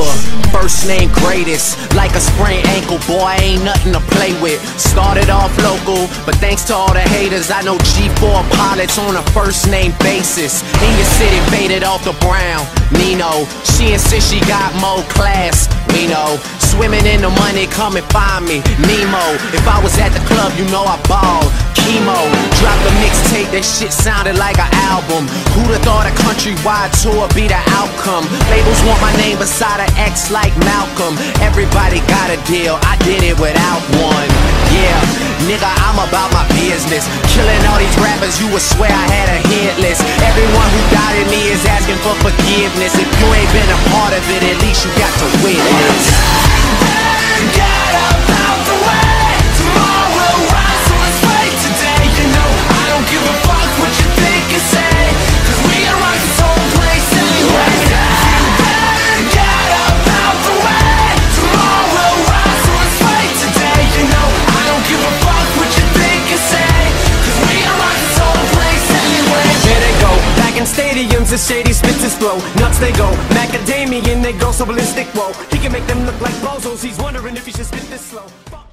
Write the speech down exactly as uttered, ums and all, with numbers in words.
forever. First name greatest, like a sprained ankle, boy, ain't nothing to play with. Started off local, but thanks to all the haters, I know G four pilots on a first name basis. In your city, faded off the brown, Nino. She insists she got more class, we know. Swimming in the money, come and find me, Nemo. If I was at the club, you know I ball. Chemo, dropped a mixtape, that shit sounded like an album. Who'da thought a countrywide tour be the outcome? Labels want my name beside an X like Malcolm. Everybody got a deal, I did it without one. Yeah, nigga, I'm about my business. Killing all these rappers, you would swear I had a hit list. Everyone who doubted me is asking for forgiveness. If you ain't been a part of it, at least you got to witness. Get up out the way, tomorrow will rise, so let's fight today. You know, I don't give a fuck what you think and say, cause we are rock this whole place anyway. Get up out the way, tomorrow will rise, so let's fight today. You know, I don't give a fuck what you think and say, cause we are rock this whole place anyway. There they go, back in stadiums, the shady spits his flow. Nuts they go, macadamian they go so ballistic, whoa. He can make them look like bozos, he's wondering if he should spit this slow.